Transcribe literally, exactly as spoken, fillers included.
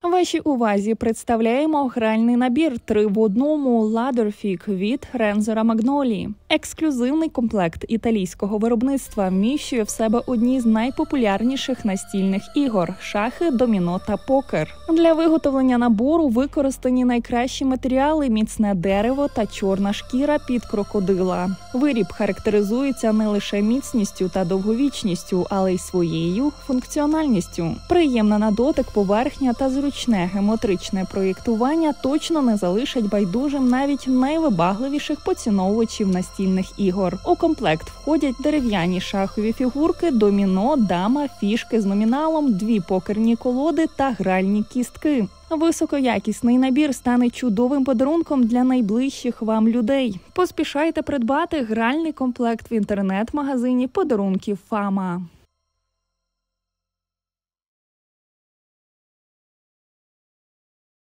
Вашій увазі представляємо гральний набір три в одному Ladderfig від Renzo Magnoli. Ексклюзивний комплект італійського виробництва вміщує в себе одні з найпопулярніших настільних ігор – шахи, доміно та покер. Для виготовлення набору використані найкращі матеріали – міцне дерево та чорна шкіра під крокодила. Виріб характеризується не лише міцністю та довговічністю, але й своєю функціональністю. Приємна на дотик поверхня та зручне геометричне проєктування точно не залишать байдужим навіть найвибагливіших поціновувачів настільних ігор. У комплект входять дерев'яні шахові фігурки, доміно, дама, фішки з номіналом, дві покерні колоди та гральні кістки. Високоякісний набір стане чудовим подарунком для найближчих вам людей. Поспішайте придбати гральний комплект в інтернет-магазині подарунків «Фама».